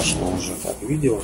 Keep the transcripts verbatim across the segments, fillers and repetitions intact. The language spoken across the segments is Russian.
пошло уже так видео.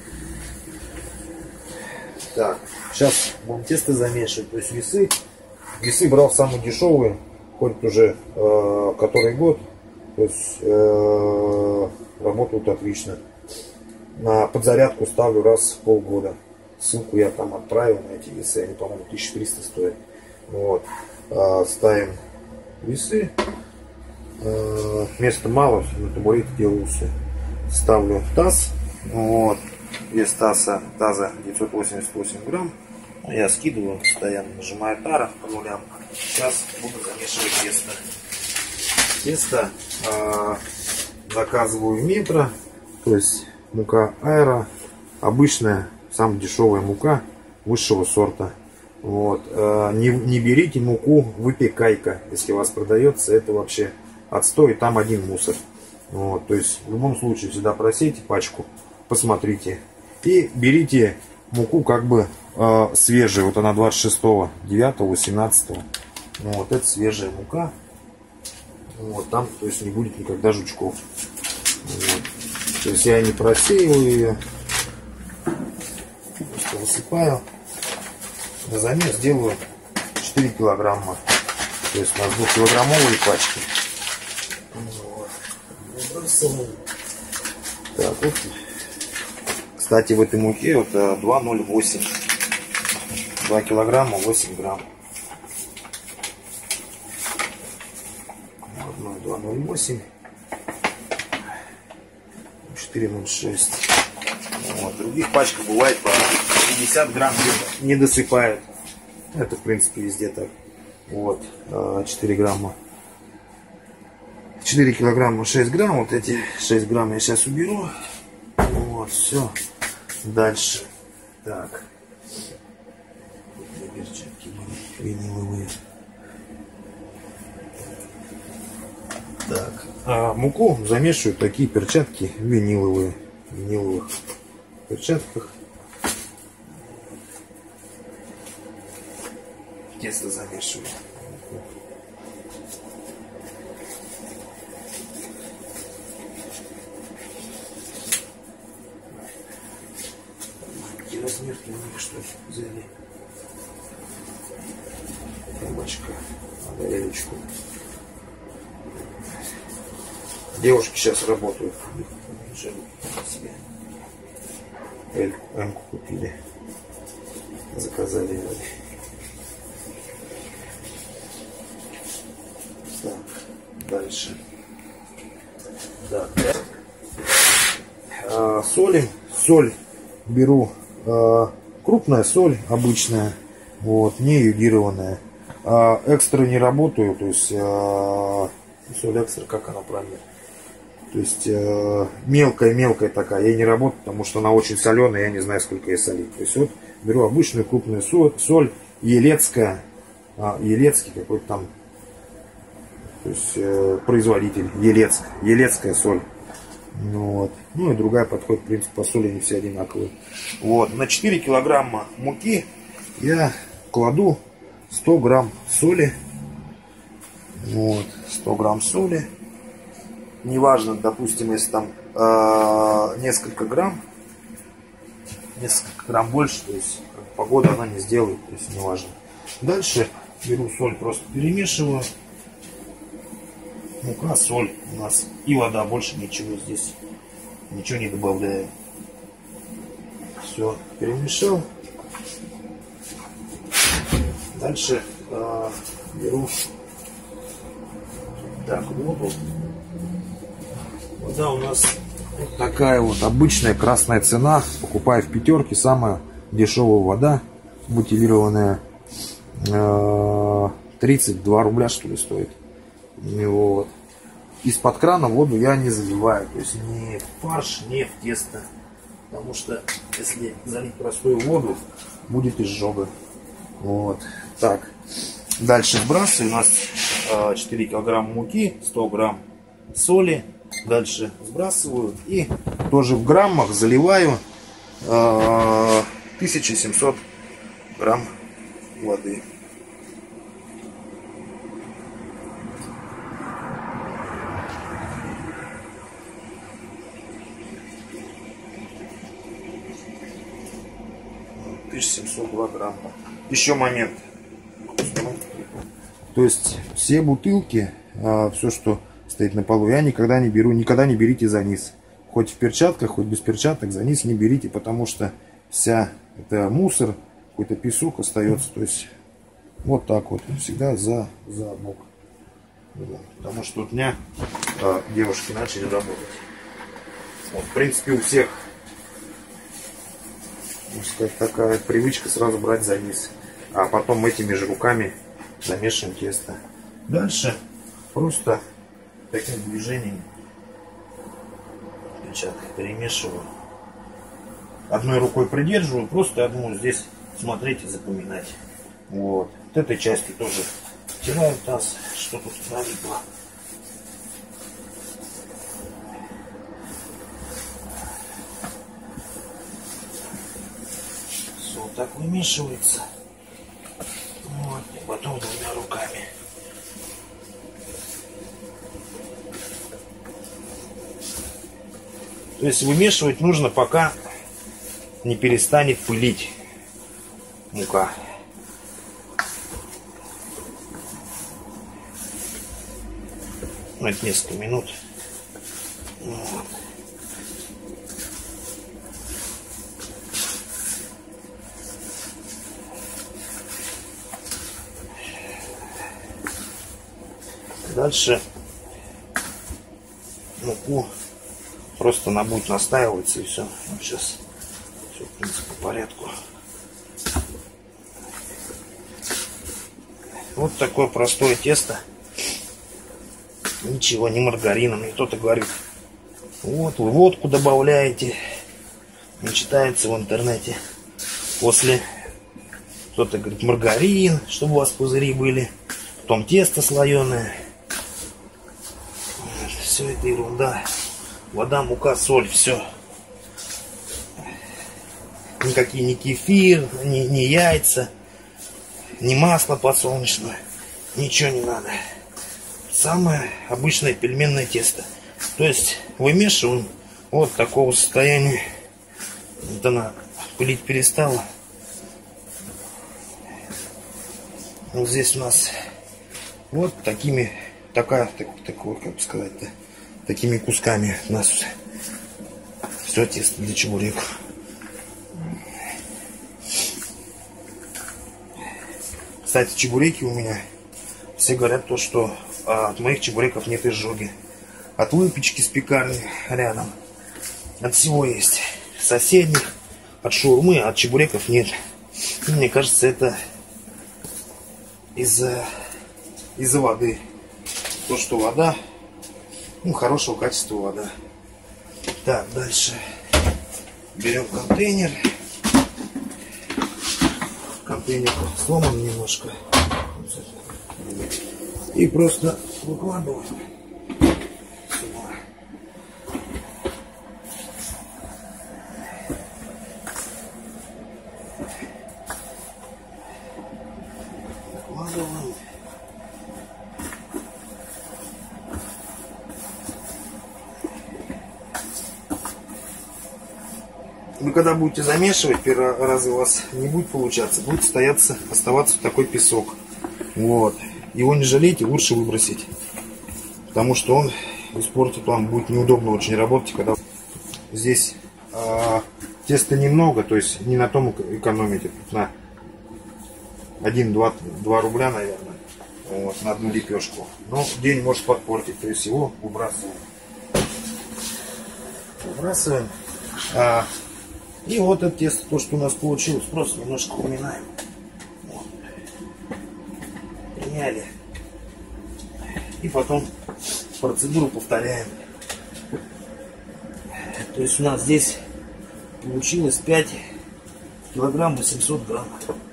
Так, сейчас будем тесто замешивать. То есть весы. Весы брал самые дешевые, хоть уже э, который год. То есть э, работают отлично. На подзарядку ставлю раз в полгода. Ссылку я там отправил на эти весы. Они, по-моему, тысяча триста стоят. Вот. Э, ставим весы. Э, места мало, на табурете делаю все. Ставлю таз. Вот. Вес таза, таза девятьсот восемьдесят восемь грамм. Я скидываю, постоянно нажимаю тара по нулям. Сейчас буду замешивать тесто. Тесто э, заказываю в Метро. То есть мука аэро. Обычная, самая дешевая мука высшего сорта. Вот. Э, не, не берите муку выпекайка. Если у вас продается, это вообще отстой. Там один мусор. Вот. То есть в любом случае всегда просейте пачку. Посмотрите. И берите муку как бы э, свежую. Вот она двадцать шестого девятого восемнадцатого. Ну, вот это свежая мука. Вот там, то есть не будет никогда жучков. Вот. То есть я не просеиваю ее. Просто высыпаю. На замес делаю четыре килограмма. То есть на двухкилограммовые пачки. Вот. Выбрасываю. Так, вот. Кстати, в этой муке вот два ноль восемь. два килограмма восемь грамм. два ноль восемь. четыре ноль шесть. Вот. В других пачках бывает по пятьдесят грамм где-то не досыпают. Это в принципе везде так. Вот. четыре грамма. четыре килограмма шесть грамм. Вот эти шесть грамм я сейчас уберу. Вот, все. Дальше. Так. Перчатки виниловые. Так. А муку замешиваю такие перчатки виниловые. В виниловых перчатках. Тесто замешиваю. Размерки у них что взяли. Рыбачка. Надо речку. Девушки сейчас работают. Себе. Эльку купили. Заказали ее. Так, дальше. Так. А, солим. Соль беру. Крупная соль обычная, вот, не йодированная. А, экстра не работаю, то есть а, соль экстра, как она правильно? То есть мелкая-мелкая такая, я не работаю, потому что она очень соленая, я не знаю, сколько ей солить. То есть вот беру обычную крупную соль, соль елецкая, а, елецкий какой-то там, то есть э, производитель, Елецк, елецкая соль. Вот. Ну и другая подходит, в принципе, по соли они все одинаковые. Вот. На четыре килограмма муки я кладу сто грамм соли. Вот. сто грамм соли. Неважно, допустим, если там э, несколько грамм, несколько грамм больше, то есть погода она не сделает, то есть неважно. Дальше беру соль, просто перемешиваю. Мука, соль у нас и вода, больше ничего здесь, ничего не добавляю. Все, перемешал. Дальше э, беру так воду. Вода у нас вот такая вот обычная красная цена. Покупаю в пятерке, самая дешевая вода, бутилированная, э, тридцать два рубля что ли стоит. Вот. Из-под крана воду я не заливаю, то есть ни в фарш, ни в тесто, потому что если залить простую воду, будет изжога. Вот. Так, дальше сбрасываю. У нас э, четыре килограмма муки, сто грамм соли. Дальше сбрасываю и тоже в граммах заливаю э, тысяча семьсот грамм воды. тысяча семьсот два грамма. Еще момент. То есть все бутылки, а, все, что стоит на полу, я никогда не беру, никогда не берите за низ. Хоть в перчатках, хоть без перчаток, за низ не берите, потому что вся это мусор, какой-то песок остается. То есть вот так вот, всегда за, за бок. Потому что у меня а, девушки начали работать. Вот, в принципе, у всех, можно сказать, такая привычка сразу брать за низ. А потом этими же руками замешиваем тесто. Дальше просто таким движением перчаткой перемешиваю. Одной рукой придерживаю, просто одну здесь смотреть и запоминать. Вот. Вот этой частью тоже втираю таз, что тут налипло. Все вот так вымешивается. Вот, и потом двумя руками. То есть вымешивать нужно, пока не перестанет пылить мука. Это несколько минут. Вот. Дальше муку просто она будет настаиваться и все. Вот сейчас все, в принципе, по порядку. Вот такое простое тесто. Ничего, не маргарином. И кто-то говорит, вот вы водку добавляете. Не читается в интернете. После кто-то говорит маргарин, чтобы у вас пузыри были. Потом тесто слоеное. Все это ерунда. Вода, мука, соль, все. Никакие не кефир, ни, ни яйца, ни масло подсолнечное. Ничего не надо. Самое обычное пельменное тесто. То есть вымешиваем вот такого состояния. Вот она пылить перестала. Вот здесь у нас вот такими, такая, так, такой, как бы сказать-то, такими кусками у нас все тесто для чебуреков. Кстати, чебуреки у меня, все говорят то, что от моих чебуреков нет изжоги. От выпечки с пекарни рядом. От всего есть. Соседних, от шаурмы, от чебуреков нет. И мне кажется, это из-за из-за воды. То, что вода, ну, хорошего качества вода. Так, дальше берем контейнер. Контейнер сломан немножко. И просто выкладываем сюда. Выкладываем. Вы когда будете замешивать, первый раз у вас не будет получаться, будет стояться, оставаться такой песок. Вот. Его не жалейте, лучше выбросить. Потому что он испортит, вам будет неудобно очень работать, когда здесь э, теста немного, то есть не на том экономите, на один-два рубля, наверное, вот, на одну лепешку. Но день может подпортить, то есть его выбрасываем. Выбрасываем. А, и вот это тесто, то, что у нас получилось, просто немножко уминаем. Вот. Приняли. И потом процедуру повторяем. То есть у нас здесь получилось пять килограмм восемьсот грамм.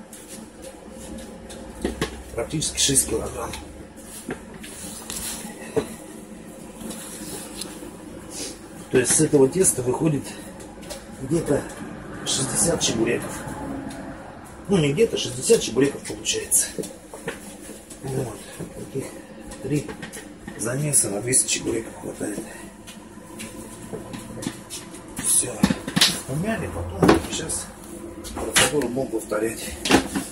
Практически шесть килограмм. То есть с этого теста выходит где-то шестьдесят чебуреков. Ну не где-то, шестьдесят чебуреков получается. Вот. Таких три замеса на двести чебуреков хватает. Все. Умяли, потом сейчас Процедуру буду повторять.